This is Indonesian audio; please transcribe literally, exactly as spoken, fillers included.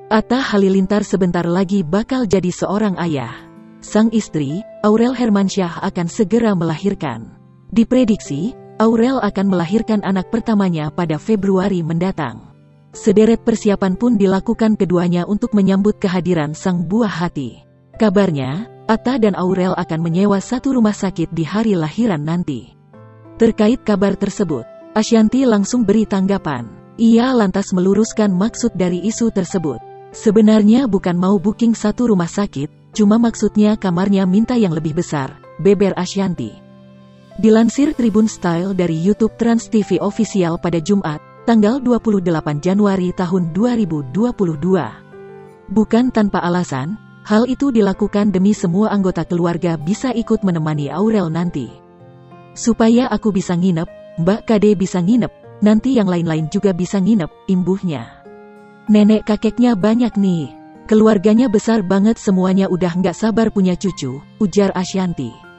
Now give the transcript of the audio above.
Atta Halilintar sebentar lagi bakal jadi seorang ayah. Sang istri, Aurel Hermansyah akan segera melahirkan. Diprediksi, Aurel akan melahirkan anak pertamanya pada Februari mendatang. Sederet persiapan pun dilakukan keduanya untuk menyambut kehadiran sang buah hati. Kabarnya, Atta dan Aurel akan menyewa satu rumah sakit di hari lahiran nanti. Terkait kabar tersebut, Ashanty langsung beri tanggapan. Ia lantas meluruskan maksud dari isu tersebut. Sebenarnya bukan mau booking satu rumah sakit, cuma maksudnya kamarnya minta yang lebih besar, beber Ashanty. Dilansir Tribun Style dari YouTube Trans T V Official pada Jumat, tanggal dua puluh delapan Januari tahun dua ribu dua puluh dua. Bukan tanpa alasan, hal itu dilakukan demi semua anggota keluarga bisa ikut menemani Aurel nanti. Supaya aku bisa nginep, Mbak Kade bisa nginep, nanti yang lain-lain juga bisa nginep, imbuhnya. Nenek kakeknya banyak nih, keluarganya besar banget semuanya udah nggak sabar punya cucu, ujar Ashanty.